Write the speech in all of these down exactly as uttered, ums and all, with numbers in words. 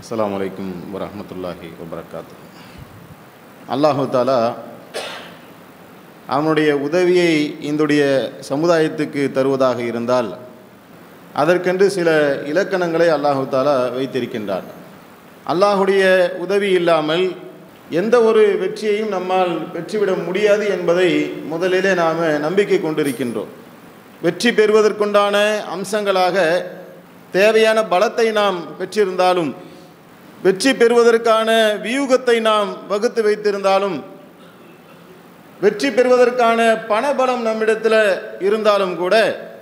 அஸ்ஸலாமு அலைக்கும் வரஹ்மத்துல்லாஹி வபரகாத்து. அல்லாஹு தஆலா அவனுடைய உதவியை இந்துடைய சமுதாயத்துக்கு தருவதாக இருந்தால் அதற்கென்று சில இலக்கணங்களை அல்லாஹு தஆலா வைத்திருக்கின்றார். அல்லாஹுடைய உதவி இல்லாமல் எந்த ஒரு வெற்றியையும் நம்மால் வெற்றிவிட முடியாது என்பதை முதலிலே நாம் நம்பிக்கை கொண்டிருக்கின்றோம். வெற்றி பெறுவதற்குண்டான அம்சங்களாக தேவையான பலத்தை நாம் பெற்றிருந்தாலும், வெற்றி பெறுவதற்கான வியூகத்தை நாம் வகுத்து வைத்திருந்தாலும், வெற்றி பெறுவதற்கான பணபலம் நம்மிடத்தில் இருந்தாலும் கூட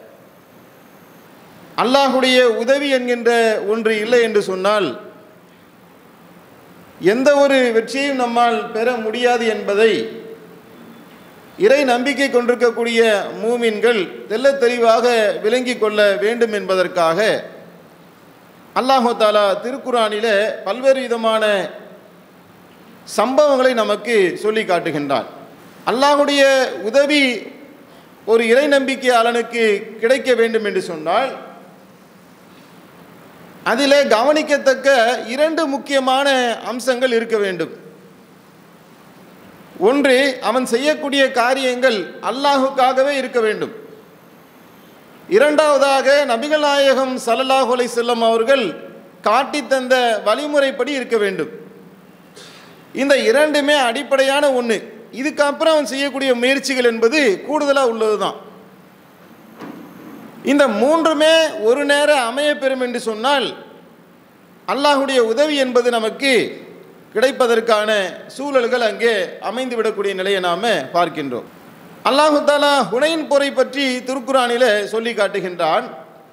அல்லாஹுடைய உதவி என்கின்ற ஒன்று இல்லை என்று சொன்னால் எந்த ஒரு வெற்றியையும் நம்மால் பெற முடியாது என்பதை இறை நம்பிக்கை கொண்டிருக்கக்கூடிய மூமின்கள் தெள்ளத் தெளிவாக விளங்கி கொள்ள வேண்டும் என்பதற்காக அல்லாஹு தஆலா திருக்குர்ஆனிலே பல்வேறு விதமான சம்பவங்களை நமக்கு சொல்லி காட்டுகின்றான். அல்லாஹுடைய உதவி ஒரு இறை நம்பிக்கையாளனுக்கு கிடைக்க வேண்டும் என்று சொன்னால் அதிலே கவனிக்கத்தக்க இரண்டு முக்கியமான அம்சங்கள் இருக்க வேண்டும். ஒன்று, அவன் செய்யக்கூடிய காரியங்கள் அல்லாஹுக்காகவே இருக்க வேண்டும். இரண்டாவதாக நபிகள் நாயகம் ஸல்லல்லாஹு அலைஹி வஸல்லம் அவர்கள் காட்டி தந்த வழிமுறைப்படி இருக்க வேண்டும். இந்த இரண்டுமே அடிப்படையான ஒன்று. இதுக்கப்புறம் அவன் செய்யக்கூடிய முயற்சிகள் என்பது கூடுதலாக உள்ளது தான். இந்த மூன்றுமே ஒரு நேரம் அமையப்பெறும் என்று சொன்னால் அல்லாஹுடைய உதவி என்பது நமக்கு கிடைப்பதற்கான சூழல்கள் அங்கே அமைந்துவிடக்கூடிய நிலையை நாம் பார்க்கின்றோம். அல்லாஹு தஆலா ஹுனைன் போரை பற்றி திருக்குர்ஆனிலே சொல்லி காட்டுகின்றான்.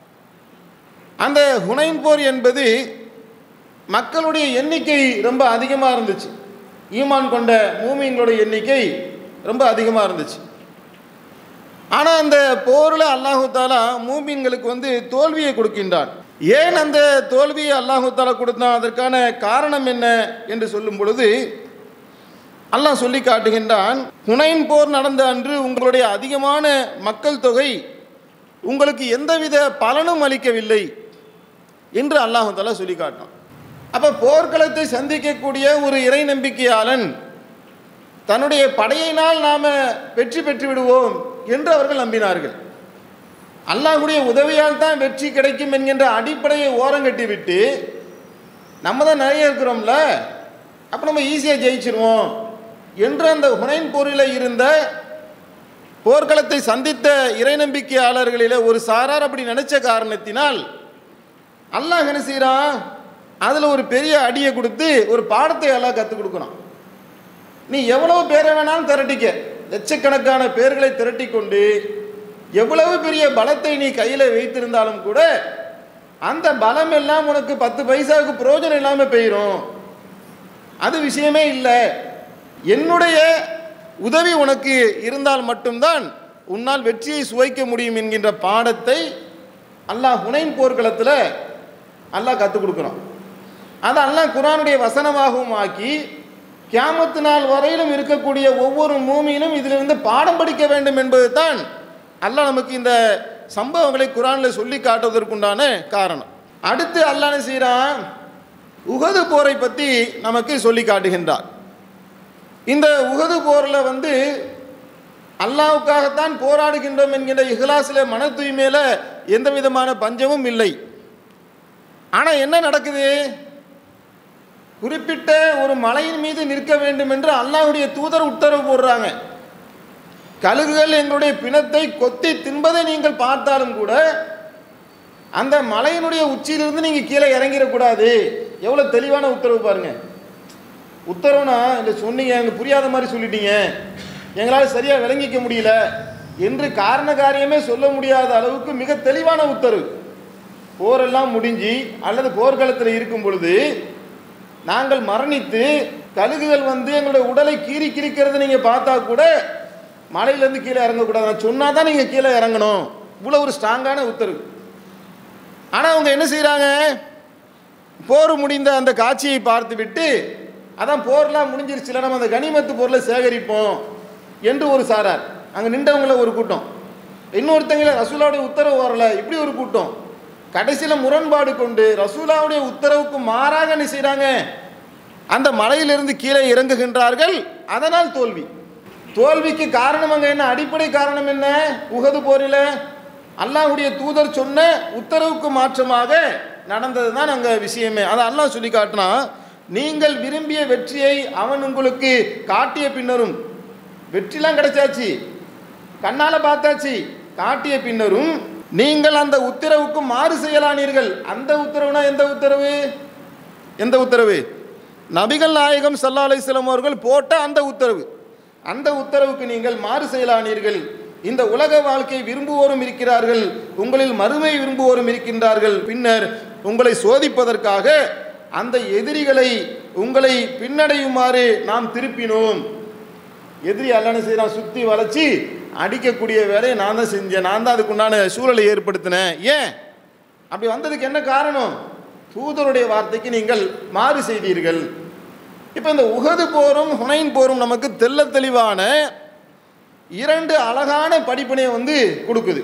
அந்த ஹுனைன் போர் என்பது மக்களுடைய எண்ணிக்கை ரொம்ப அதிகமாக இருந்துச்சு. ஈமான் கொண்ட மூமின்களுடைய எண்ணிக்கை ரொம்ப அதிகமாக இருந்துச்சு. ஆனால் அந்த போரில் அல்லாஹு தஆலா மூமின்களுக்கு வந்து தோல்வியை கொடுக்கின்றான். ஏன் அந்த தோல்வியை அல்லாஹு தஆலா கொடுத்தான், அதற்கான காரணம் என்ன என்று சொல்லும் பொழுது அல்லாஹ் சொல்லி காட்டுகின்றான், ஹுனைன் போர் நடந்த அன்று உங்களுடைய அதிகமான மக்கள் தொகை உங்களுக்கு எந்தவித பலனும் அளிக்கவில்லை என்று அல்லாஹு தஆலா சொல்லி காட்டினான். அப்போ போர்க்களத்தை சந்திக்கக்கூடிய ஒரு இறை நம்பிக்கையாளன் தன்னுடைய படையினால் நாம் வெற்றி பெற்று விடுவோம் என்று அவர்கள் நம்பினார்கள். அல்லாஹ்வுடைய உதவியால் தான் வெற்றி கிடைக்கும் என்கின்ற அடிப்படையை ஓரங்கட்டி விட்டு நம்ம தான் நிறைய இருக்கிறோம்ல, அப்போ நம்ம ஈஸியாக ஜெயிச்சிருவோம் என்று அந்த ஹுனைன் போரில் இருந்த போர்க்களத்தை சந்தித்த இறை நம்பிக்கையாளர்களில் ஒரு சாரார் அப்படி நினைச்ச காரணத்தினால் அல்லாஹ் என்ன செய்கிறான், அதில் ஒரு பெரிய அடியை கொடுத்து ஒரு பாடத்தை எல்லாம் கற்றுக் கொடுக்கணும். நீ எவ்வளவு பேரை வேணாலும் திரட்டிக்க, லட்சக்கணக்கான பேர்களை திரட்டி கொண்டு எவ்வளவு பெரிய பலத்தை நீ கையில் வைத்திருந்தாலும் கூட அந்த பலம் எல்லாம் உனக்கு பத்து பைசாவுக்கு பிரயோஜனம் இல்லாமல் போயிடும். அது விஷயமே இல்லை. என்னுடைய உதவி உனக்கு இருந்தால் மட்டும்தான் உன்னால் வெற்றியை சுவைக்க முடியும் என்கின்ற பாடத்தை அல்லாஹ் ஹுனைன் போர்க்களத்தில் அல்லாஹ் கற்றுக் கொடுக்குறான். அதை அல்லாஹ் குர்ஆனுடைய வசனமாகவும் ஆக்கி கியாமத்து நாள் வரையிலும் இருக்கக்கூடிய ஒவ்வொரு மூமியிலும் இதிலிருந்து பாடம் படிக்க வேண்டும் என்பது தான் அல்லாஹ் நமக்கு இந்த சம்பவங்களை குர்ஆனில் சொல்லி காட்டுவதற்குண்டான காரணம். அடுத்து அல்லாஹ் என்ன செய்கிறான், உஹது போரை பற்றி நமக்கு சொல்லி காட்டுகின்றார். இந்த உஹது போரில் வந்து அல்லாஹ்வுக்காகத்தான் போராடுகின்றோம் என்கின்ற இஹ்லாஸில் மன தூய்மையில் எந்த விதமான பஞ்சமும் இல்லை. ஆனால் என்ன நடக்குது, குறிப்பிட்ட ஒரு மலையின் மீது நிற்க வேண்டும் என்று அல்லாஹ்வுடைய தூதர் உத்தரவு போடுறாங்க. கழுகுகள் எங்களுடைய பிணத்தை கொத்தி தின்பதை நீங்கள் பார்த்தாலும் கூட அந்த மலையினுடைய உச்சியிலிருந்து நீங்கள் கீழே இறங்கிடக்கூடாது. எவ்வளோ தெளிவான உத்தரவு பாருங்க. உத்தரவுனா இல்லை சொன்னீங்க, எங்களுக்கு புரியாத மாதிரி சொல்லிட்டீங்க, எங்களால் சரியாக விளங்கிக்க முடியல என்று காரண காரியமே சொல்ல முடியாத அளவுக்கு மிக தெளிவான உத்தரவு. போரெல்லாம் முடிஞ்சு அல்லது போர்க்களத்தில் இருக்கும் பொழுது நாங்கள் மரணித்து கழுகுகள் வந்து எங்களுடைய உடலை கீறி கிழிக்கிறது நீங்கள் பார்த்தா கூட மலையிலேருந்து கீழே இறங்கக்கூடாது, நான் சொன்னால் தான் நீங்கள் கீழே இறங்கணும். இவ்வளோ ஒரு ஸ்ட்ராங்கான உத்தரவு. ஆனால் அவங்க என்ன செய்கிறாங்க, போர் முடிந்த அந்த காட்சியை பார்த்து விட்டு அதான் போர்லாம் முடிஞ்சிருச்சுல, நம்ம அந்த கனிமத்து பொருளை சேகரிப்போம் என்று ஒரு சாரார், அங்கே நின்றவங்கள ஒரு கூட்டம், இன்னொருத்தங்கள ரசூலுல்லாஹ்வுடைய உத்தரவு வரல இப்படி ஒரு கூட்டம், கடைசியில் முரண்பாடு கொண்டு ரசூலாவுடைய உத்தரவுக்கு மாறாக என்ன செய்கிறாங்க, அந்த மலையிலிருந்து கீழே இறங்குகின்றார்கள். அதனால் தோல்வி. தோல்விக்கு காரணம் அங்கே என்ன? அடிப்படை காரணம் என்ன? உஹது போரில் அல்லாஹ்வுடைய தூதர் சொன்ன உத்தரவுக்கு மாற்றமாக நடந்தது தான் அங்கே விஷயமே. அதை அல்லாஹ் சொல்லி காட்டினா, நீங்கள் விரும்பிய வெற்றியை அவன் உங்களுக்கு காட்டிய பின்னரும், வெற்றிலாம் கிடைச்சாச்சு, கண்ணால் பார்த்தாச்சு, காட்டிய பின்னரும் நீங்கள் அந்த உத்தரவுக்கு மாறு செய்யலானீர்கள். அந்த உத்தரவுனா எந்த உத்தரவு? எந்த உத்தரவு? நபிகள் நாயகம் ஸல்லல்லாஹு அலைஹி வஸல்லம் அவர்கள் போட்ட அந்த உத்தரவு. அந்த உத்தரவுக்கு நீங்கள் மாறு செய்யலானீர்கள். இந்த உலக வாழ்க்கை விரும்புவோரும் இருக்கிறார்கள், உங்களில் மறுமை விரும்புவோரும் இருக்கின்றார்கள். பின்னர் உங்களை சோதிப்பதற்காக அந்த எதிரிகளை உங்களை பின்னடையுமாறு நாம் திருப்பினோம். எதிரி அல்லன செய்யறான், சுற்றி வளைச்சி அடிக்கக்கூடிய வேலையை நான் தான் செஞ்சேன், நான் தான் அதுக்குண்டான சூழலை ஏற்படுத்தினேன். ஏன் அப்படி வந்ததுக்கு என்ன காரணம்? தூதருடைய வார்த்தைக்கு நீங்கள் மாறு செய்தீர்கள். இப்போ இந்த உஹது போரும் ஹுனைன் போரும் நமக்கு தெள்ள தெளிவான இரண்டு அழகான படிப்பினையை வந்து கொடுக்குது.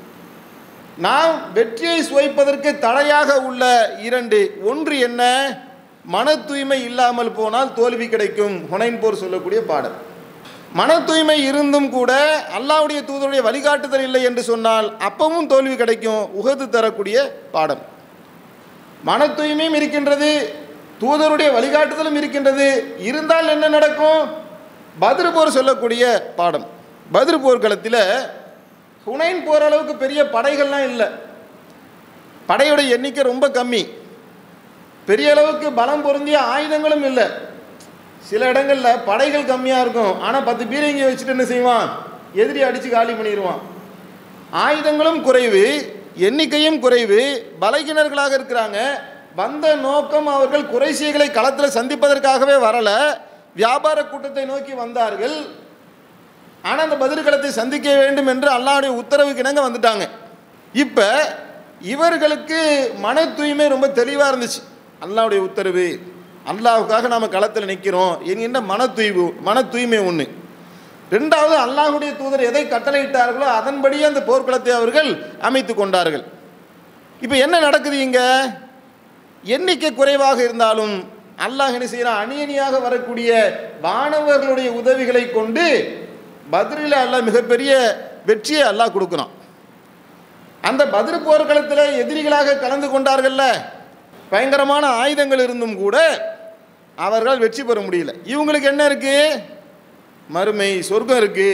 நாம் வெற்றியை சுவைப்பதற்கு தடையாக உள்ள இரண்டு, ஒன்று என்ன? மன தூய்மை இல்லாமல் போனால் தோல்வி கிடைக்கும். ஹுனைன் போர் சொல்லக்கூடிய பாடல். மன தூய்மை இருந்தும் கூட அல்லாஹ்வுடைய தூதருடைய வழிகாட்டுதல் இல்லை என்று சொன்னால் அப்பவும் தோல்வி கிடைக்கும். உஹது தரக்கூடிய பாடம். மன தூய்மையும் இருக்கின்றது, தூதருடைய வழிகாட்டுதலும் இருக்கின்றது. இருந்தால் என்ன நடக்கும்? பத்ர் போர் சொல்லக்கூடிய பாடம். பத்ர் போர்க்களத்தில் ஹுனைன் போர் அளவுக்கு பெரிய படைகள்லாம் இல்லை, படையுடைய எண்ணிக்கை ரொம்ப கம்மி, பெரிய அளவுக்கு பலம் பொருந்திய ஆயுதங்களும் இல்லை. சில இடங்களில் படைகள் கம்மியாக இருக்கும், ஆனால் பத்து பீரங்கி வச்சுட்டு என்ன செய்வான்? எதிரி அடித்து காலி பண்ணிடுவான். ஆயுதங்களும் குறைவு, எண்ணிக்கையும் குறைவு, பலகீனர்களாக இருக்கிறாங்க. வந்த நோக்கம் அவர்கள் குறைஷிகளை களத்தில் சந்திப்பதற்காகவே வரலை, வியாபார கூட்டத்தை நோக்கி வந்தார்கள். ஆனால் அந்த பத்ர் களத்தை சந்திக்க வேண்டும் என்று அல்லாஹ்வுடைய உத்தரவுக்கு இணங்க வந்துட்டாங்க. இப்போ இவர்களுக்கு மன தூய்மை ரொம்ப தெளிவாக இருந்துச்சு. அல்லாஹ்வுடைய உத்தரவு, அல்லாஹுக்காக நாம் களத்தில் நிற்கிறோம் என்கின்ற மன தூய்வு மன தூய்மை ஒன்று. ரெண்டாவது, அல்லாஹ்வுடைய தூதர் எதை கட்டளையிட்டார்களோ அதன்படியே அந்த போர்க்களத்தை அவர்கள் அமைத்து கொண்டார்கள். இப்போ என்ன நடக்குது இங்கே? எண்ணிக்கை குறைவாக இருந்தாலும் அல்லாஹ் என்ன செய்கிறான்? அணி அணியாக வரக்கூடிய வானவர்களுடைய உதவிகளை கொண்டு பத்ரில் அல்லாஹ் மிகப்பெரிய வெற்றியை அல்லாஹ் கொடுக்குறான். அந்த பத்ர் போர்க்களத்தில் எதிரிகளாக கலந்து கொண்டார்கள்ல, பயங்கரமான ஆயுதங்கள் இருந்தும் கூட அவர்கள் வெற்றி பெற முடியல. இவங்களுக்கு என்ன இருக்கு? மறுமை, சொர்க்கம் இருக்கு.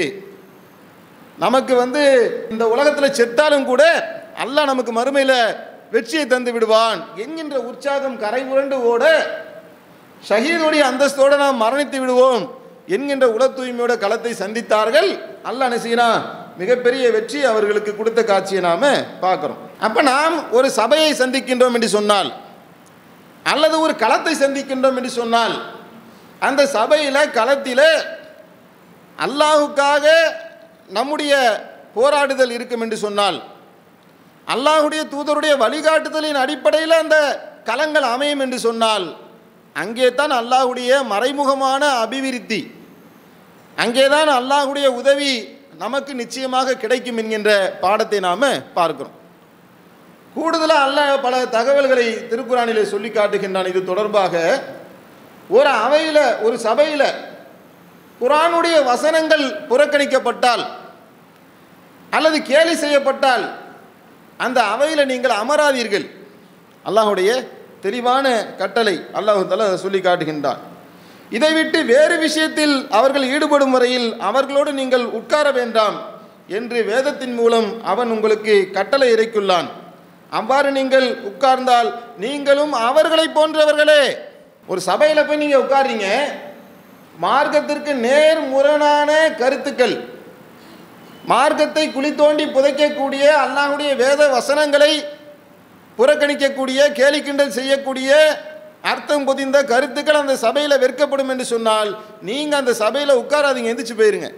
நமக்கு வந்து இந்த உலகத்தில் செத்தாலும் கூட அல்லாஹ் நமக்கு மறுமையில் வெற்றியை தந்து விடுவான் என்கின்ற உற்சாகம் கரை புரண்டு ஓட, ஷஹீதுடைய அந்தஸ்தோடு நாம் மரணித்து விடுவோம் என்கின்ற உல தூய்மையோட களத்தை சந்தித்தார்கள். அல்லாஹ் என்ன செய்யறான்? மிகப்பெரிய வெற்றி அவர்களுக்கு கொடுத்த காட்சியை நாம பார்க்கிறோம். அப்ப நாம் ஒரு சபையை சந்திக்கின்றோம் என்று சொன்னால், அல்லது ஒரு களத்தை சந்திக்கின்றோம் என்று சொன்னால், அந்த சபையில் களத்தில் அல்லாஹுக்காக நம்முடைய போராடுதல் இருக்கும் என்று சொன்னால், அல்லாஹுடைய தூதருடைய வழிகாட்டுதலின் அடிப்படையில் அந்த களங்கள் அமையும் என்று சொன்னால், அங்கே தான் அல்லாஹுடைய மறைமுகமான அபிவிருத்தி, அங்கேதான் அல்லாஹுடைய உதவி நமக்கு நிச்சயமாக கிடைக்கும் என்கின்ற பாடத்தை நாம் பார்க்கிறோம். கூடுதலாக அல்லாஹ் பல தகவல்களை திருக்குரானிலே சொல்லி காட்டுகின்றான். இது தொடர்பாக ஒரு அவையில், ஒரு சபையில் குரானுடைய வசனங்கள் புறக்கணிக்கப்பட்டால் அல்லது கேலி செய்யப்பட்டால் அந்த அவையில் நீங்கள் அமராதீர்கள். அல்லாஹுடைய தெளிவான கட்டளை அல்லாஹ் தஆலா சொல்லி காட்டுகின்றான். இதை விட்டு வேறு விஷயத்தில் அவர்கள் ஈடுபடும் வரையில் அவர்களோடு நீங்கள் உட்கார வேண்டாம் என்று வேதத்தின் மூலம் அவன் உங்களுக்கு கட்டளை இறைக்குள்ளான். அவ்வாறு நீங்கள் உட்கார்ந்தால் நீங்களும் அவர்களை போன்றவர்களே. ஒரு சபையில் போய் நீங்கள் உட்கார்றீங்க, மார்க்கத்திற்கு நேர் முரணான கருத்துக்கள், மார்க்கத்தை குழி தோண்டி புதைக்கக்கூடிய அல்லாஹ்வுடைய வேத வசனங்களை புறக்கணிக்கக்கூடிய, கேலி கிண்டல் செய்யக்கூடிய, அர்த்தம் பொதிந்த கருத்துக்கள் அந்த சபையில் வெறுக்கப்படும் என்று சொன்னால் நீங்கள் அந்த சபையில் உட்காராதீங்க, எந்திரிச்சு போயிருங்க.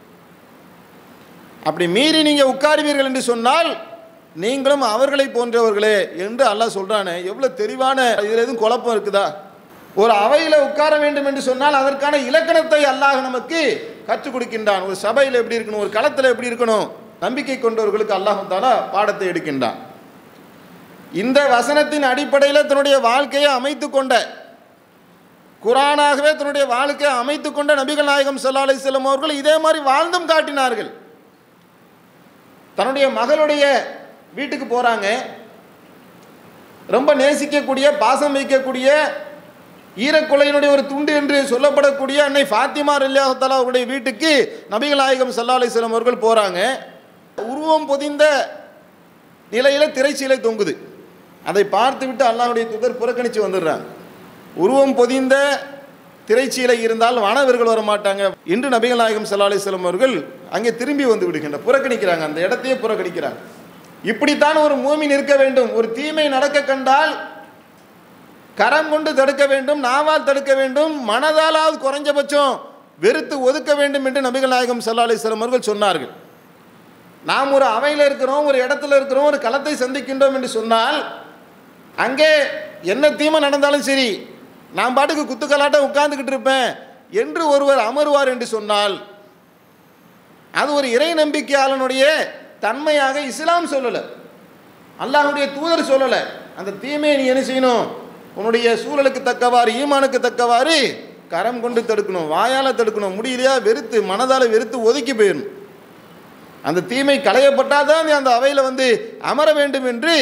அப்படி மீறி நீங்கள் உட்காருவீர்கள் என்று சொன்னால் நீங்களும் அவர்களை போன்றவர்களே என்று அல்லாஹ் சொல்கிறானே, எவ்வளோ தெளிவான. இதில் எதுவும் குழப்பம் இருக்குதா? ஒரு அவையில் உட்கார வேண்டும் என்று சொன்னால் அதற்கான இலக்கணத்தை அல்லாஹ் நமக்கு கற்றுக் கொடுக்கின்றான். ஒரு சபையில் எப்படி இருக்கணும், ஒரு களத்தில் எப்படி இருக்கணும், நம்பிக்கை கொண்டவர்களுக்கு அல்லாஹ் தஆலா பாடத்தை எடுக்கின்றான். இந்த வசனத்தின் அடிப்படையில் தன்னுடைய வாழ்க்கையை அமைத்து கொண்ட, குரானாகவே தன்னுடைய வாழ்க்கையை அமைத்து கொண்ட நபிகள் நாயகம் ஸல்லல்லாஹு அலைஹி வஸல்லம் அவர்கள் இதே மாதிரி வாழ்ந்தும் காட்டினார்கள். தன்னுடைய மகளுடைய வீட்டுக்கு போகிறாங்க. ரொம்ப நேசிக்கக்கூடிய, பாசம் வைக்கக்கூடிய, ஈரக்குலையினுடைய ஒரு துண்டு என்று சொல்லப்படக்கூடிய அன்னை ஃபாத்திமா ரலியல்லாஹு தஆலா அவருடைய வீட்டுக்கு நபிகள் நாயகம் ஸல்லல்லாஹு அலைஹி வஸல்லம் அவர்கள் போகிறாங்க. உருவம் பொதிந்த நிலையில் திரைச்சீலை தொங்குது. அதை பார்த்து விட்டு அல்லாஹ்வுடைய தூதர் புறக்கணித்து வந்துடுறாங்க. உருவம் பொதிந்த திரைச்சீலை இருந்தால் வானவர்கள் வர மாட்டாங்க என்று நபிகள் நாயகம் ஸல்லல்லாஹு அலைஹி வஸல்லம் அவர்கள் அங்கே திரும்பி வந்து விடுகின்ற, புறக்கணிக்கிறாங்க, அந்த இடத்தையே புறக்கணிக்கிறாங்க. இப்படித்தான் ஒரு மூமின் இருக்க வேண்டும். ஒரு தீமை நடக்க கண்டால் கரம் கொண்டு தடுக்க வேண்டும், நாவால் தடுக்க வேண்டும், மனதாலாவது குறைஞ்சபட்சம் வெறுத்து ஒதுக்க வேண்டும் என்று நபிகள் நாயகம் ஸல்லல்லாஹு அலைஹி வஸல்லம் அவர்கள் சொன்னார்கள். நாம் ஒரு அவையில் இருக்கிறோம், ஒரு இடத்துல இருக்கிறோம், ஒரு களத்தை சந்திக்கின்றோம் என்று சொன்னால் அங்கே என்ன தீமை நடந்தாலும் சரி, நான் பாட்டுக்கு குத்துக்கலாட்ட உட்கார்ந்துக்கிட்டு இருப்பேன் என்று ஒருவர் அமருவார் என்று சொன்னால் அது ஒரு இறை நம்பிக்கையாளனுடைய தன்மையாக இஸ்லாம் சொல்லலை, அல்லாஹ்வுடைய தூதர் சொல்லலை. அந்த தீமையை நீ என்ன செய்யணும்? உன்னுடைய சூழலுக்கு தக்கவாறு, ஈமானுக்கு தக்கவாறு கரம் கொண்டு தடுக்கணும், வாயால் தடுக்கணும். முடியலையா வெறுத்து, மனதால் வெறுத்து ஒதுக்கி போயிடணும். அந்த தீமை களையப்பட்டால் தான் அந்த அவையில் வந்து அமர வேண்டும் என்று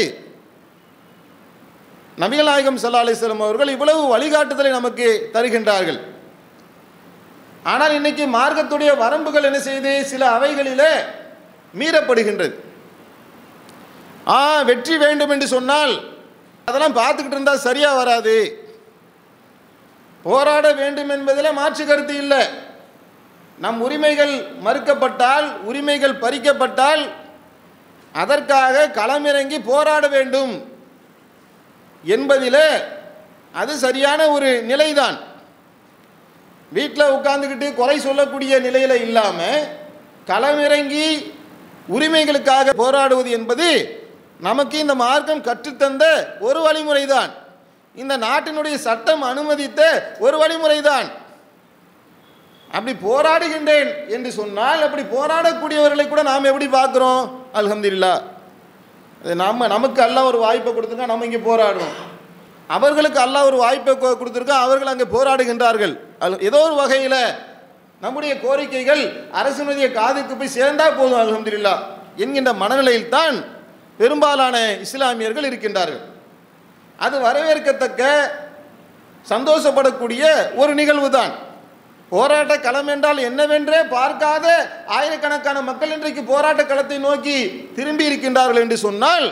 நபிகள் நாயகம் ஸல்லல்லாஹு அலைஹி வஸல்லம் அவர்கள் இவ்வளவு வழிகாட்டுதலை நமக்கு தருகின்றார்கள். ஆனால் இன்னைக்கு மார்க்கத்துடைய வரம்புகள் என்ன செய்து சில அவைகளிலே மீறப்படுகின்றது. ஆ வெற்றி வேண்டும் என்று சொன்னால் அதெல்லாம் பார்த்துக்கிட்டு இருந்தால் சரியாக வராது. போராட வேண்டும் என்பதில் மாற்று கருத்து இல்லை. நம் உரிமைகள் மறுக்கப்பட்டால், உரிமைகள் பறிக்கப்பட்டால் அதற்காக களமிறங்கி போராட வேண்டும் என்பதில் அது சரியான ஒரு நிலைதான். வீட்டில் உட்கார்ந்துக்கிட்டு குறை சொல்லக்கூடிய நிலையில் இல்லாமல் களமிறங்கி உரிமைகளுக்காக போராடுவது என்பது நமக்கு இந்த மார்க்கம் கற்றுத்தந்த ஒரு வழிமுறை தான். இந்த நாட்டினுடைய சட்டம் அனுமதித்த ஒரு வழிமுறை தான். அப்படி போராடுகின்றேன் என்று சொன்னால் அப்படி போராடக்கூடியவர்களை கூட நாம் எப்படி பார்க்குறோம்? அல்ஹம்துலில்லாஹ், நாம் நமக்கு அல்லாஹ் ஒரு வாய்ப்பை கொடுத்துருக்கா, நம்ம இங்கே போராடுறோம். அவர்களுக்கு அல்லாஹ் ஒரு வாய்ப்பை கொடுத்துருக்கா, அவர்கள் அங்கே போராடுகின்றார்கள். ஏதோ ஒரு வகையில் நம்முடைய கோரிக்கைகள் அரசினுடைய காதுக்கு போய் சேர்ந்தால் போதும் அல்ஹம்துலில்லாஹ் என்கின்ற மனநிலையில் தான் பெரும்பாலான இஸ்லாமியர்கள் இருக்கின்றார்கள். அது வரவேற்கத்தக்க, சந்தோஷப்படக்கூடிய ஒரு நிகழ்வு தான். போராட்ட களம் என்றால் என்னவென்றே பார்க்காத ஆயிரக்கணக்கான மக்கள் இன்றைக்கு போராட்ட களத்தை நோக்கி திரும்பி இருக்கின்றார்கள் என்று சொன்னால்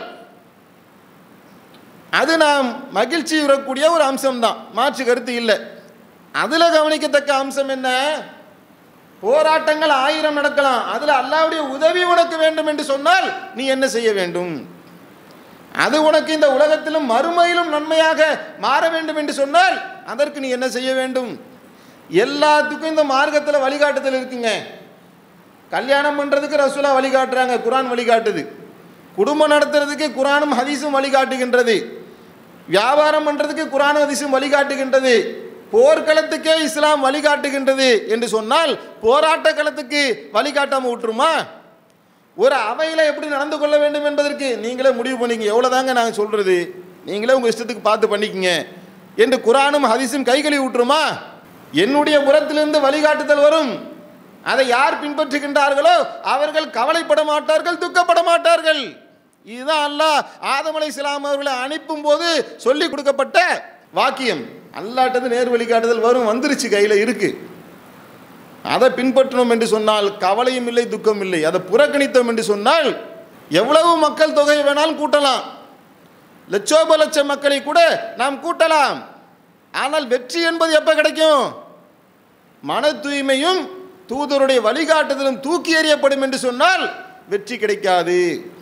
அது நாம் மகிழ்ச்சி வரக்கூடிய ஒரு அம்சம்தான், மாற்று கருத்து இல்லை. அதில் கவனிக்கத்தக்க அம்சம் என்ன? போராட்டங்கள் ஆயிரம் நடக்கலாம், அதில் அல்லாஹ்வுடைய உதவி உனக்கு வேண்டும் என்று சொன்னால் நீ என்ன செய்ய வேண்டும்? அது உனக்கு இந்த உலகத்திலும் மறுமையிலும் நன்மையாக மாற வேண்டும் என்று சொன்னால் அதற்கு நீ என்ன செய்ய வேண்டும்? எல்லாத்துக்கும் இந்த மார்க்கத்தில் வழிகாட்டுதல் இருக்குங்க. கல்யாணம் பண்ணுறதுக்கு ரசூலா வழிகாட்டுறாங்க, குரான் வழிகாட்டுது. குடும்பம் நடத்துறதுக்கு குரானும் ஹதீஸும் வழிகாட்டுகின்றது. வியாபாரம் பண்ணுறதுக்கு குரானும் ஹதீஸும் வழிகாட்டுகின்றது. போர்க்களத்துக்கே இஸ்லாம் வழிகாட்டுகின்றது என்று சொன்னால் போராட்ட களத்துக்கு வழிகாட்டாமல் விட்டுருமா? ஒரு அவையில் எப்படி நடந்து கொள்ள வேண்டும் என்பதற்கு நீங்களே முடிவு பண்ணிங்க. எவ்வளோதாங்க நாங்கள் சொல்கிறது, நீங்களே உங்கள் இஷ்டத்துக்கு பார்த்து பண்ணிக்கங்க என்று குரானும் ஹதீஸும் கைகளை விட்டுருமா? என்னுடைய புறத்திலிருந்து வழிகாட்டுதல் வரும். அதை யார் பின்பற்றுகின்றார்களோ அவர்கள் கவலைப்பட மாட்டார்கள், துக்கப்பட மாட்டார்கள். இதுதான் அல்லாஹ் ஆதம் அலைஹிஸ்ஸலாம் அவர்களை அனுப்பும் போது சொல்லி கொடுக்கப்பட்ட வாக்கியம். அல்லாஹ்ட்டது நேர் வழிகாட்டுதல் வரும், வந்துருச்சு, கையில் இருக்கு. அதை பின்பற்றணும் என்று சொன்னால் கவலையும் இல்லை, துக்கம் இல்லை. அதை புறக்கணித்தோம் என்று சொன்னால் எவ்வளவு மக்கள் தொகை வேணாலும் கூட்டலாம், லட்சோப லட்சம் மக்களை கூட நாம் கூட்டலாம். ஆனால் வெற்றி என்பது எப்போ கிடைக்கும்? மன தூய்மையும் தூதருடைய வழிகாட்டுதலும் தூக்கி எறியப்படும் என்று சொன்னால் வெற்றி கிடைக்காது.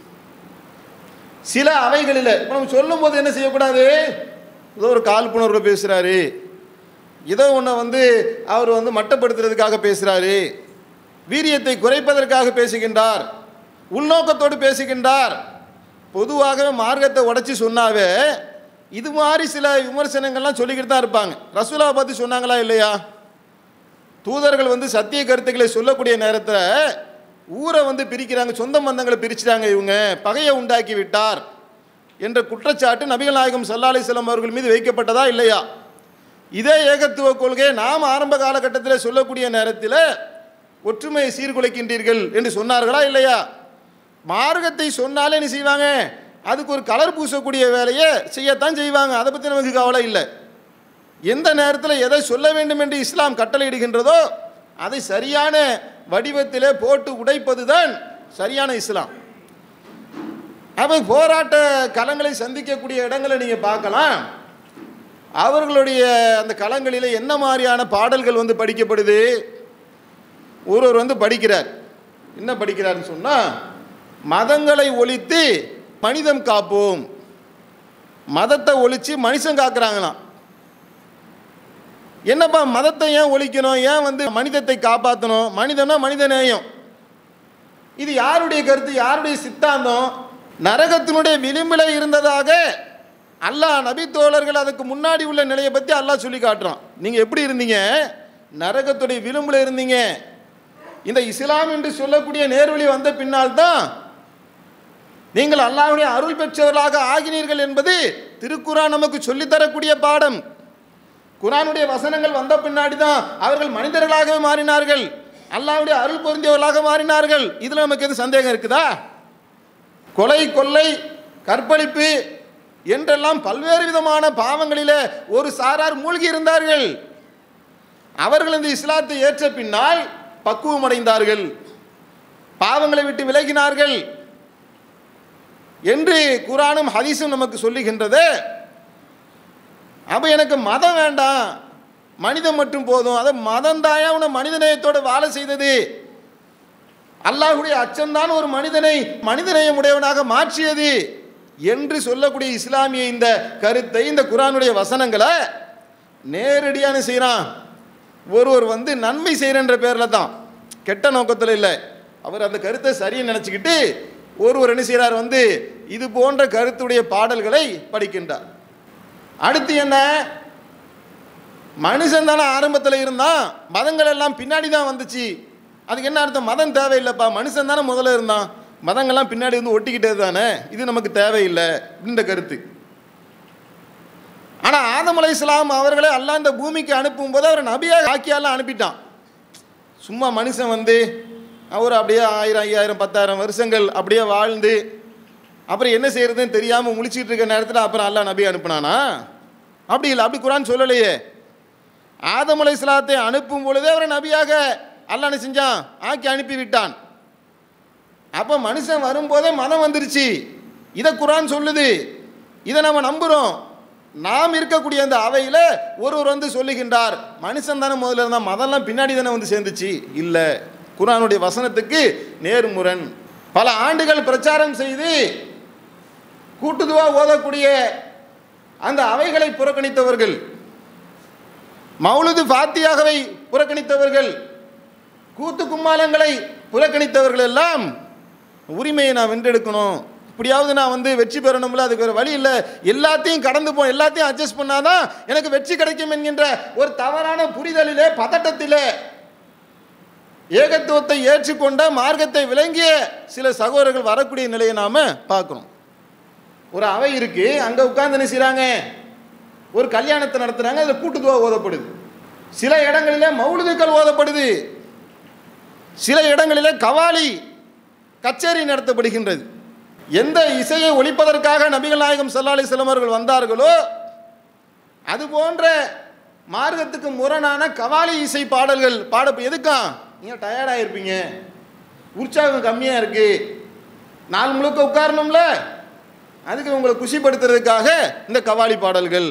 சில அவைகளில் இப்போ நம்ம சொல்லும் போது என்ன செய்யக்கூடாது? ஏதோ ஒரு காழ்ப்புணர்வு பேசுகிறாரு, ஏதோ ஒன்றை வந்து அவர் வந்து மட்டப்படுத்துறதுக்காக பேசுகிறாரு, வீரியத்தை குறைப்பதற்காக பேசுகின்றார், உள்நோக்கத்தோடு பேசுகின்றார். பொதுவாகவே மார்க்கத்தை உடைச்சி சொன்னாவே இது மாதிரி சில விமர்சனங்கள்லாம் சொல்லிக்கிட்டு தான் இருப்பாங்க. ரசூலாவை பற்றி சொன்னாங்களா இல்லையா? தூதர்கள் வந்து சத்திய கருத்துக்களை சொல்லக்கூடிய நேரத்தில் ஊரை வந்து பிரிக்கிறாங்க, சொந்த பந்தங்களை பிரிச்சுட்டாங்க, இவங்க பகையை உண்டாக்கி விட்டார் என்ற குற்றச்சாட்டு நபிகள் நாயகம் ஸல்லல்லாஹு அலைஹி வஸல்லம் அவர்கள் மீது வைக்கப்பட்டதா இல்லையா? இதே ஏகத்துவ கொள்கையை நாம் ஆரம்ப காலகட்டத்தில் சொல்லக்கூடிய நேரத்தில் ஒற்றுமையை சீர்குலைக்கின்றீர்கள் என்று சொன்னார்களா இல்லையா? மார்க்கத்தை சொன்னாலே என்ன செய்வாங்க? அதுக்கு ஒரு கலர் பூசக்கூடிய வேலையை செய்யத்தான் செய்வாங்க. அதை பற்றி நமக்கு கவலை இல்லை. எந்த நேரத்தில் எதை சொல்ல வேண்டும் என்று இஸ்லாம் கட்டளையிடுகின்றதோ அதை சரியான வடிவத்திலே போட்டு உடைப்பது தான் சரியான இஸ்லாம். அப்போ போராட்ட களங்களை சந்திக்கக்கூடிய இடங்களை நீங்கள் பார்க்கலாம். அவர்களுடைய அந்த களங்களில் என்ன மாதிரியான பாடல்கள் வந்து படிக்கப்படுது? ஒருவர் வந்து படிக்கிறார். என்ன படிக்கிறார்னு சொன்னால், மதங்களை ஒழித்து மனிதம் காப்போம். மதத்தை ஒழித்து மனுஷன் காக்குறாங்களாம். என்னப்பா மதத்தை ஏன் ஒழிக்கணும்? ஏன் வந்து மனிதத்தை காப்பாற்றணும்? மனிதனா மனித நேயம். இது யாருடைய கருத்து? யாருடைய சித்தாந்தம்? நரகத்தினுடைய விளிம்பில் இருந்ததாக அல்லாஹ் நபி தோழர்கள் அதுக்கு முன்னாடி உள்ள நிலையை பற்றி அல்லாஹ் சொல்லி காட்டுறான். நீங்கள் எப்படி இருந்தீங்க? நரகத்துடைய விளிம்பில் இருந்தீங்க. இந்த இஸ்லாம் என்று சொல்லக்கூடிய நேர்வழி வந்த பின்னால் தான் நீங்கள் அல்லாஹ்வுடைய அருள் பெற்றவர்களாக ஆகினீர்கள் என்பது திருக்குர்ஆன் நமக்கு சொல்லித்தரக்கூடிய பாடம். குர்ஆனுடைய வசனங்கள் வந்த பின்னாடி தான் அவர்கள் மனிதர்களாகவே மாறினார்கள், அல்லாஹ்வுடைய அருள் பொருந்தியவர்களாக மாறினார்கள். இதில் நமக்கு எது சந்தேகம் இருக்குதா? கொலை, கொள்ளை, கற்பழிப்பு என்றெல்லாம் பல்வேறு விதமான பாவங்களில் ஒரு சாரார் மூழ்கி இருந்தார்கள். அவர்கள் இந்த இஸ்லாத்தை ஏற்ற பின்னால் பக்குவம் அடைந்தார்கள், பாவங்களை விட்டு விலகினார்கள் என்று குர்ஆனும் ஹதீஸும் நமக்கு சொல்லுகின்றது. அப்போ எனக்கு மதம் வேண்டாம், மனிதன் மட்டும் போதும். அதை மதம் தாயா உன மனிதநேயத்தோடு வாழ செய்தது. அல்லாஹ்வுடைய அச்சம்தான் ஒரு மனிதனை மனிதநேயம் உடையவனாக மாற்றியது என்று சொல்லக்கூடிய இஸ்லாமிய இந்த கருத்தை, இந்த குர்ஆனுடைய வசனங்களை நேரடியான செய்கிறான். ஒருவர் வந்து நன்மை செய்கிறன்ற பேரில் தான், கெட்ட நோக்கத்தில் இல்லை. அவர் அந்த கருத்தை சரின்னு நினச்சிக்கிட்டு ஒருவர் என்ன செய்கிறார்? வந்து இது போன்ற கருத்துடைய பாடல்களை படிக்கின்றார். அடுத்து என்ன? மனுஷன் தானே ஆரம்பத்தில் இருந்தான், மதங்கள் எல்லாம் பின்னாடி தான் வந்துச்சு. அதுக்கு என்ன அர்த்தம்? மதம் தேவையில்லைப்பா, மனுஷன் தானே முதல்ல இருந்தான், மதங்கள்லாம் பின்னாடி வந்து ஒட்டிக்கிட்டே தானே, இது நமக்கு தேவையில்லை இந்த கருத்து. ஆனால் ஆதம் அலைஹிஸ்ஸலாம் அவர்களை அல்லாஹ் இந்த பூமிக்கு அனுப்பும்போது அவர் நபியாக ஆக்கியாலாம் அனுப்பிட்டான். சும்மா மனுஷன் வந்து அவர் அப்படியே ஆயிரம் ஐயாயிரம் பத்தாயிரம் வருஷங்கள் அப்படியே வாழ்ந்து அப்புறம் என்ன செய்யறதுன்னு தெரியாமல் முழிச்சிட்டு இருக்க நேரத்தில் அப்புறம் அல்லாஹ் நபி அனுப்புனானா? அப்படி இல்லை, அப்படி குர்ஆன் சொல்லலையே. ஆதம் அலைஹிஸ்ஸலாத்தை அனுப்பும் பொழுதே அவரை நபியாக அல்லாஹ் என்ன செஞ்சான்? ஆக்கி அனுப்பி விட்டான். அப்போ மனுஷன் வரும்போதே மதம் வந்துருச்சு. இதை குர்ஆன் சொல்லுது, இதை நம்ம நம்புகிறோம். நாம் இருக்கக்கூடிய அந்த அவையில் ஒருவர் வந்து சொல்லுகின்றார், மனுஷன் தானே முதல்ல இருந்தால், மதம்லாம் பின்னாடி தானே வந்து சேர்ந்துச்சு. இல்லை, குர்ஆனுடைய வசனத்துக்கு நேர்முரண். பல ஆண்டுகள் பிரச்சாரம் செய்து கூட்டுதுவா ஓதக்கூடிய அந்த அவைகளை புறக்கணித்தவர்கள், மௌலுது ஃபாத்தியாவை புறக்கணித்தவர்கள், கூத்து கும்மாளங்களை புறக்கணித்தவர்கள் எல்லாம் உரிமையை நான் வென்றெடுக்கணும், இப்படியாவது நான் வந்து வெற்றி பெறணும்ல, அதுக்கு வேறு வழி இல்லை, எல்லாத்தையும் கடந்து போ, எல்லாத்தையும் அட்ஜஸ்ட் பண்ணாதான் எனக்கு வெற்றி கிடைக்கும் என்கின்ற ஒரு தவறான புரிதலிலே, பதட்டத்திலே ஏகத்துவத்தை ஏற்றுக்கொண்ட மார்க்கத்தை விளங்கிய சில சகோதரர்கள் வரக்கூடிய நிலையை நாம் பார்க்குறோம். ஒரு அவை இருக்கு, அங்கே உட்கார்ந்து என்ன செய்கிறாங்க? ஒரு கல்யாணத்தை நடத்துகிறாங்க, அதில் கூட்டுதுவா ஓதப்படுது. சில இடங்களிலே மௌலுதுக்கள் ஓதப்படுது, சில இடங்களிலே கவாலி கச்சேரி நடத்தப்படுகின்றது. எந்த இசையை ஒழிப்பதற்காக நபிகள் நாயகம் ஸல்லல்லாஹு அலைஹி வஸல்லம் அவர்கள் வந்தார்களோ அது போன்ற மார்க்கத்துக்கு முரணான கவாலி இசை பாடல்கள் பாட. எதுக்கா? நீங்கள் டயர்டாக இருப்பீங்க, உற்சாகம் கம்மியாக இருக்கு, நாள் முழுக்க உட்காரணும்ல, அதுக்கு உங்களை குஷிப்படுத்துறதுக்காக இந்த கவாலி பாடல்கள்.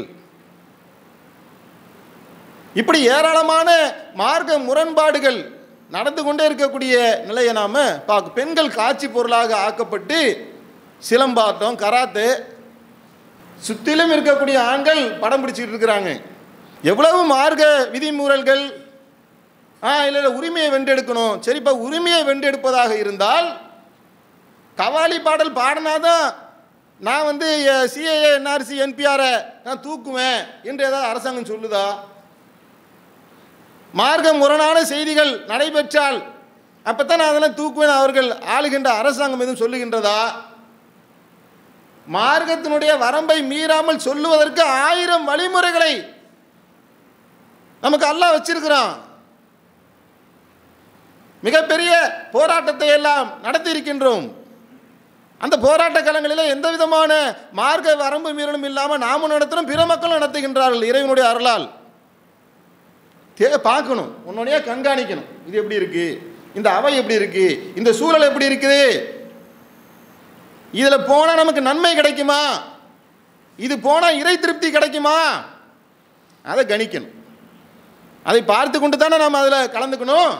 இப்படி ஏராளமான மார்க்க முரண்பாடுகள் நடந்து கொண்டே இருக்கக்கூடிய நிலையை நாம் பார்க்க. பெண்கள் காட்சி பொருளாக ஆக்கப்பட்டு சிலம்பாட்டம், கராத்தே, சுற்றிலும் இருக்கக்கூடிய ஆண்கள் படம் பிடிச்சிட்டு இருக்கிறாங்க. எவ்வளவு மார்க்க விதிமுறைகள். ஆ இல்லை இல்லை உரிமையை வென்றெடுக்கணும். சரிப்பா, உரிமையை வென்றெடுப்பதாக இருந்தால் கவாலி பாடல் பாடினாதான் நான் வந்து சிஏஏ என்ஆர்சி என்பிஆரை நான் தூக்குவேன் என்று ஏதாவது அரசாங்கம் சொல்லுதா? மார்க்க முரணான செய்திகள் நடைபெற்றால் அப்போ தான் நான் அதெல்லாம் தூக்குவேன் அவர்கள் ஆளுகின்ற அரசாங்கம் எதுவும் சொல்லுகின்றதா? மார்க்கத்தினுடைய வரம்பை மீறாமல் சொல்லுவதற்கு ஆயிரம் வழிமுறைகளை நமக்கு அல்லாஹ் வச்சிருக்கிறான். மிகப்பெரிய போராட்டத்தை எல்லாம் நடத்தி இருக்கின்றோம். அந்த போராட்ட களங்களில் எந்த விதமான மார்க்க வரம்பு மீறலும் இல்லாமல் நாமும் நடத்துகிறோம், பிற மக்களும் நடத்துகின்றார்கள். இறைவனுடைய அருளால் தே பார்க்கணும், உன்னுடைய கண்காணிக்கணும். இது எப்படி இருக்கு, இந்த அவை எப்படி இருக்கு, இந்த சூழல் எப்படி இருக்குது, இதில் போனால் நமக்கு நன்மை கிடைக்குமா, இது போனால் இறை திருப்தி கிடைக்குமா, அதை கணிக்கணும். அதை பார்த்து கொண்டு தானே நாம் அதில் கலந்துக்கணும்.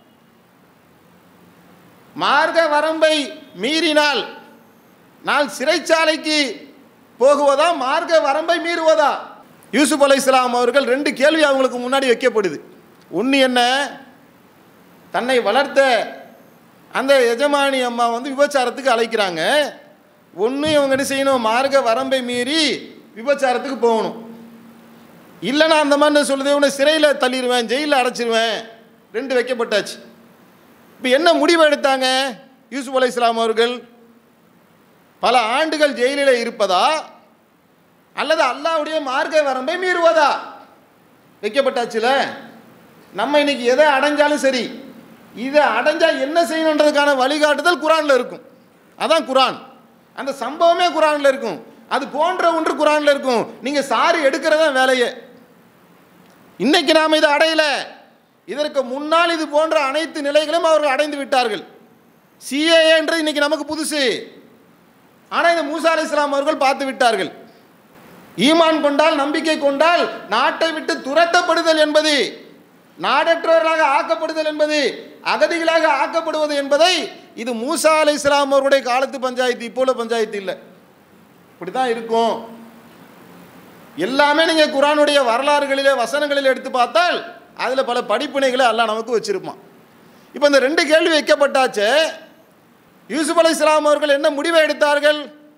மார்க்க வரம்பை மீறினால் நான் சிறைச்சாலைக்கு போகுவதா, மார்க்க வரம்பை மீறுவதா? யூசுப் அலைஹிஸ்ஸலாம் அவர்கள் ரெண்டு கேள்வி அவங்களுக்கு முன்னாடி வைக்கப்படுது. ஒன்று என்ன, தன்னை வளர்த்த அந்த எஜமானி அம்மா வந்து விபச்சாரத்துக்கு அழைக்கிறாங்க. ஒன்று இவங்க என்ன செய்யணும், மார்க்க வரம்பை மீறி விபச்சாரத்துக்கு போகணும். இல்லைன்னா அந்த மாதிரி சொல்லுது, இவனை சிறையில் தள்ளிடுவேன், ஜெயிலில் அடைச்சிருவேன். ரெண்டு வைக்கப்பட்டாச்சு. இப்போ என்ன முடிவு எடுத்தாங்க யூசுப் அலைஹிஸ்ஸலாம் அவர்கள்? பல ஆண்டுகள் ஜெயிலில் இருப்பதா அல்லது அல்லாஹ்வுடைய மார்க்க வரம்பை மீறுவதா? வைக்கப்பட்டாச்சுல. நம்ம இன்னைக்கு எதை அடைஞ்சாலும் சரி, இதை அடைஞ்சால் என்ன செய்யணுன்றதுக்கான வழிகாட்டுதல் குரானில் இருக்கும். அதான் குரான். அந்த சம்பவமே குரானில் இருக்கும். அது போன்ற ஒன்று குரானில் இருக்கும். நீங்கள் சாரி எடுக்கிறதா வேலையே. இன்னைக்கு நாம் இதை அடையலை. இதற்கு முன்னால் இது போன்ற அனைத்து நிலைகளும் அவர்கள் அடைந்து விட்டார்கள். சிஏஏ என்றது இன்னைக்கு நமக்கு புதுசு. ஆனால் இந்த மூசா அலைஹிஸ்ஸலாம் அவர்கள் பார்த்து விட்டார்கள். ஈமான் கொண்டால், நம்பிக்கை கொண்டால் நாட்டை விட்டு துரத்தப்படுதல் என்பது, நாடற்றவர்களாக ஆக்கப்படுதல் என்பது, அகதிகளாக ஆக்கப்படுவது என்பதை இது மூசா அலைஹிஸ்ஸலாம் அவருடைய காலத்து பஞ்சாயத்து, இப்போ உள்ள பஞ்சாயத்து இல்லை. இப்படி தான் இருக்கும். எல்லாமே நீங்கள் குரானுடைய வரலாறுகளிலே வசனங்களில் எடுத்து பார்த்தால் அதில் பல படிப்பினைகளை அல்லாஹ் நமக்கு வச்சிருப்பான். இப்போ இந்த ரெண்டு கேள்வி வைக்கப்பட்டாச்சு. யூசுப் அலைஹிஸ்ஸலாம் அவர்கள் என்ன முடிவை எடுத்தார்கள்?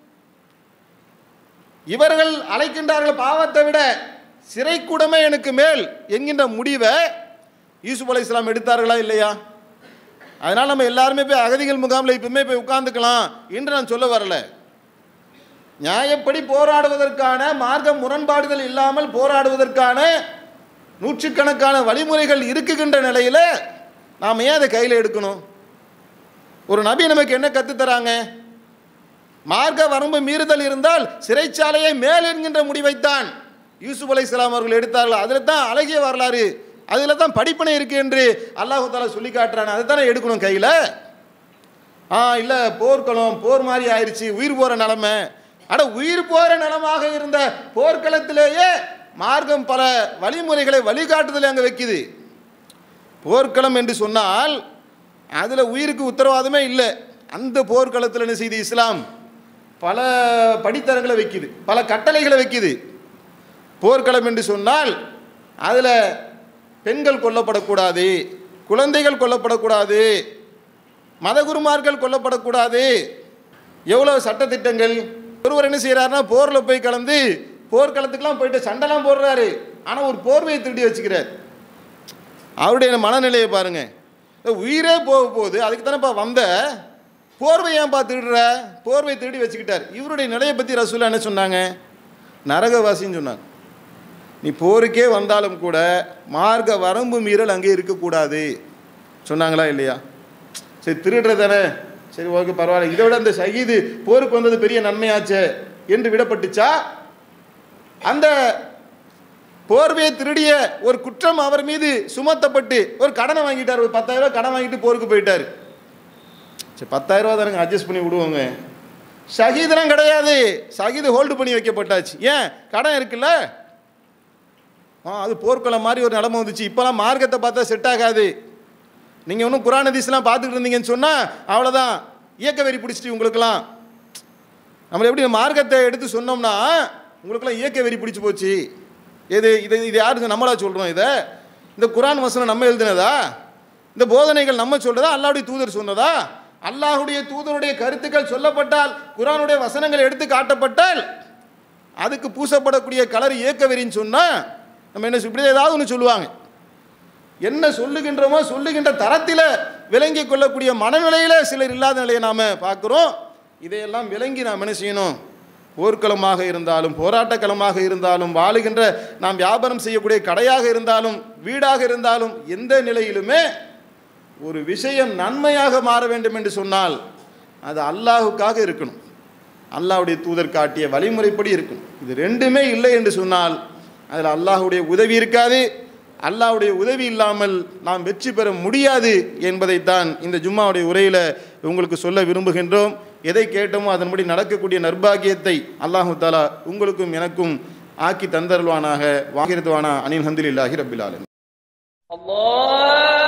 இவர்கள் அழைக்கின்றார்கள் பாவத்தை விட சிறைக்கூடமே எனக்கு மேல் என்கின்ற முடிவை யூசுப் அலைஹிஸ்ஸலாம் எடுத்தார்களா இல்லையா? அதனால் நம்ம எல்லாருமே போய் அகதிகள் முகாமில் இப்பவுமே போய் உட்கார்ந்துக்கலாம் என்று நான் சொல்ல வரல. நியாயப்படி போராடுவதற்கான மார்க்க முரண்பாடுகள் இல்லாமல் போராடுவதற்கான நூற்றுக்கணக்கான வழிமுறைகள் இருக்குகின்ற நிலையில் நாம் ஏன் அதை கையில் எடுக்கணும்? ஒரு நபி நமக்கு என்ன கற்றுத்தராங்க? மார்க்க வரம்பு மீறுதல் இருந்தால் சிறைச்சாலையை மேல் என்கின்ற முடிவைத்தான் யூசுப் அலைஹிஸ்ஸலாம் அவர்கள் எடுத்தார்கள். அதில் தான் அழகிய வரலாறு, அதில் தான் படிப்பினை இருக்குது என்று அல்லாஹ் தஆலா சொல்லி காட்டுறாங்க. அதை தானே எடுக்கணும் கையில். ஆ இல்லை, போர்க்களம் போர் மாதிரி ஆயிடுச்சு, உயிர் போகிற நிலமை. அட, உயிர் போகிற நிலமாக இருந்த போர்க்களத்திலேயே மார்க்கம் பல வழிமுறைகளை வழிகாட்டுதலை அங்கே வைக்குது. போர்க்களம் என்று சொன்னால் அதில் உயிருக்கு உத்தரவாதமே இல்லை. அந்த போர்க்களத்தில் என்ன செய்து இஸ்லாம் பல படித்தரங்களை வைக்குது, பல கட்டளைகளை வைக்குது. போர்க்களம் என்று சொன்னால் அதில் பெண்கள் கொல்லப்படக்கூடாது, குழந்தைகள் கொல்லப்படக்கூடாது, மதகுருமார்கள் கொல்லப்படக்கூடாது. எவ்வளோ சட்டத்திட்டங்கள். ஒருவர் என்ன செய்கிறாருன்னா போரில் போய் கலந்து போர்க்களத்துக்கெல்லாம் போயிட்டு சண்டைலாம் போடுறாரு. ஆனால் ஒரு போர்வையை திருடி வச்சுக்கிறார். அவருடைய மனநிலையை பாருங்க. உயிரே போக போகுது, அதுக்கு தானேப்பா வந்த, போர்வை ஏன்பா திருடுற? போர்வை திருடி வச்சுக்கிட்டார். இவருடைய நிலையை பற்றி ரசூலுல்லாஹ் என்ன சொன்னாங்க? நரகவாசின்னு சொன்னாங்க. நீ போருக்கே வந்தாலும் கூட மார்க்க வரம்பு மீறல் அங்கே இருக்கக்கூடாது சொன்னாங்களா இல்லையா? சரி, திருடுற தானே, சரி ஓகே பரவாயில்ல, இதை விட அந்த ஷஹீது போருக்கு வந்தது பெரிய நன்மையாச்சே என்று விடப்பட்டுச்சா? அந்த போர்வையை திருடிய ஒரு குற்றம் அவர் மீது சுமத்தப்பட்டு ஒரு கடனை வாங்கிட்டார். ஒரு பத்தாயிரம் ரூபாய் கடன் வாங்கிட்டு போருக்கு போயிட்டார். சரி, பத்தாயிரம் ரூபா தானங்க, அட்ஜஸ்ட் பண்ணி விடுவோங்க. ஷஹீதெல்லாம் கிடையாது, ஷஹீது ஹோல்டு பண்ணி வைக்கப்பட்டாச்சு. ஏன்? கடன் இருக்குல்ல. ஆ, அது போர்க்களம் மாதிரி ஒரு நிலைமை வந்துச்சு. இப்போலாம் மார்க்கத்தை பார்த்தா செட் ஆகாது. நீங்கள் ஒன்றும் குரான் ஹதீஸ்லாம் பார்த்துக்கிட்டு இருந்தீங்கன்னு சொன்னால் அவ்வளோதான், இயக்க வெறி பிடிச்சிட்டு உங்களுக்கெல்லாம். நம்மளை எப்படி மார்க்கத்தை எடுத்து சொன்னோம்னா உங்களுக்கெல்லாம் இயக்க வெறி பிடிச்சி போச்சு. எது இது? இது யாருக்கு நம்மளா சொல்கிறோம்? இதை இந்த குரான் வசனம் நம்ம எழுதுனதா? இந்த போதனைகள் நம்ம சொல்கிறதா? அல்லாஹ்வுடைய தூதர் சொன்னதா? அல்லாஹ்வுடைய தூதருடைய கருத்துக்கள் சொல்லப்பட்டால், குரானுடைய வசனங்கள் எடுத்து காட்டப்பட்டால் அதுக்கு பூசப்படக்கூடிய கலர் இயக்க வெறின்னு சொன்னால் நம்ம என்ன இப்படி ஏதாவது ஒன்று சொல்லுவாங்க. என்ன சொல்லுகின்றோமோ சொல்லுகின்ற தரத்தில் விளங்கி கொள்ளக்கூடிய மனநிலையில் சிலர் இல்லாத நிலையை நாம் பார்க்குறோம். இதையெல்லாம் விளங்கி நாம் என்ன செய்யணும்? போர்க்களமாக இருந்தாலும் போராட்டக்களமாக இருந்தாலும் வாழுகின்ற நாம் வியாபாரம் செய்யக்கூடிய கடையாக இருந்தாலும் வீடாக இருந்தாலும் எந்த நிலையிலுமே ஒரு விஷயம் நன்மையாக மாற வேண்டும் என்று சொன்னால் அது அல்லாஹுக்காக இருக்கணும், அல்லாஹ்வுடைய தூதர் காட்டிய வழிமுறைப்படி இருக்கணும். இது ரெண்டுமே இல்லை என்று சொன்னால் அதில் அல்லாஹ்வுடைய உதவி இருக்காது. அல்லாஹ்வுடைய உதவி இல்லாமல் நாம் வெற்றி பெற முடியாது என்பதைத்தான் இந்த ஜும்மாவுடைய உரையில் உங்களுக்கு சொல்ல விரும்புகின்றோம். எதை கேட்டோமோ அதன்படி நடக்கக்கூடிய நற்பாகியத்தை அல்லாஹு தஆலா உங்களுக்கும் எனக்கும் ஆக்கி தந்தருள்வானாக. வாகிருதுவானா அனில் ஹம்துலில்லாஹி ரப்பில் ஆலமீன். அல்லாஹ்